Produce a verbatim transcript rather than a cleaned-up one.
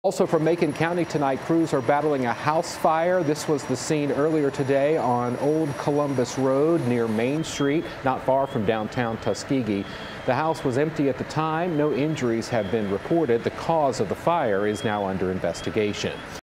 Also from Macon County tonight, crews are battling a house fire. This was the scene earlier today on Old Columbus Road near Main Street, not far from downtown Tuskegee. The house was empty at the time. No injuries have been reported. The cause of the fire is now under investigation.